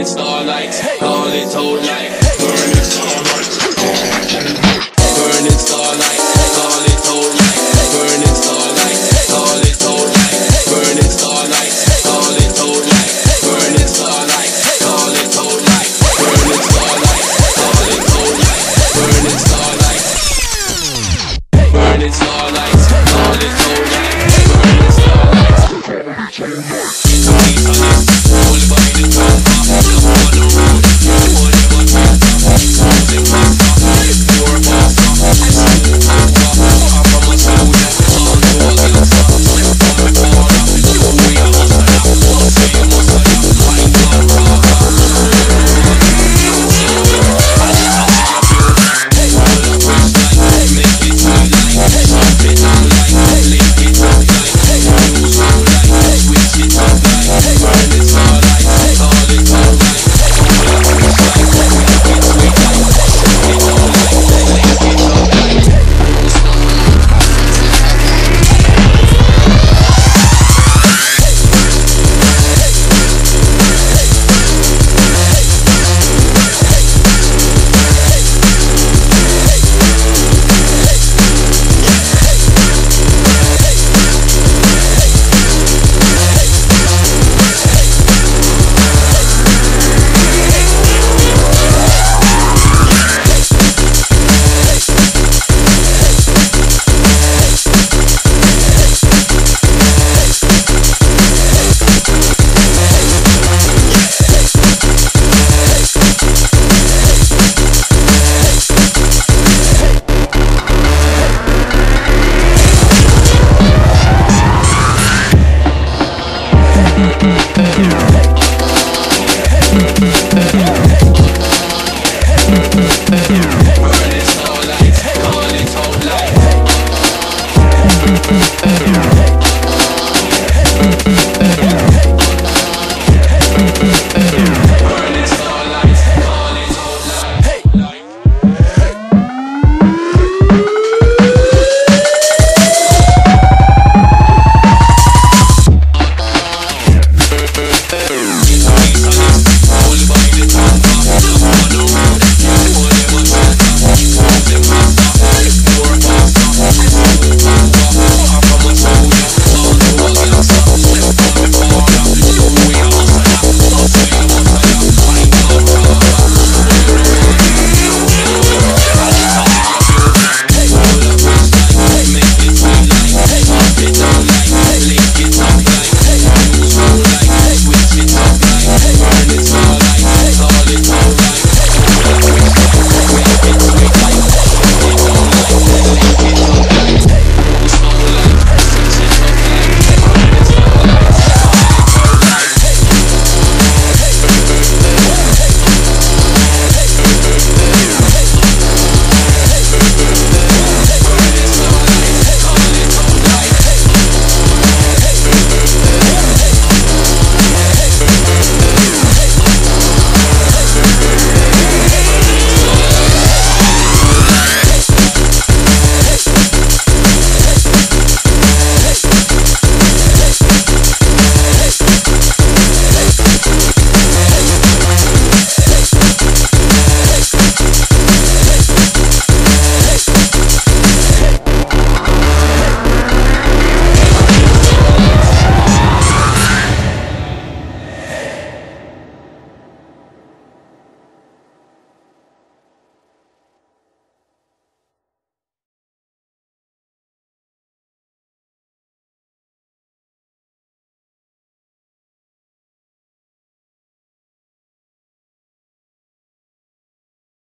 starlight, call it out like burning starlight, burning starlight, call it out like burning starlight, call it out like burning starlight, call it out like burning starlight, call it out like burning starlight, call it out like burning starlight, burning starlight, call it out like burning starlight.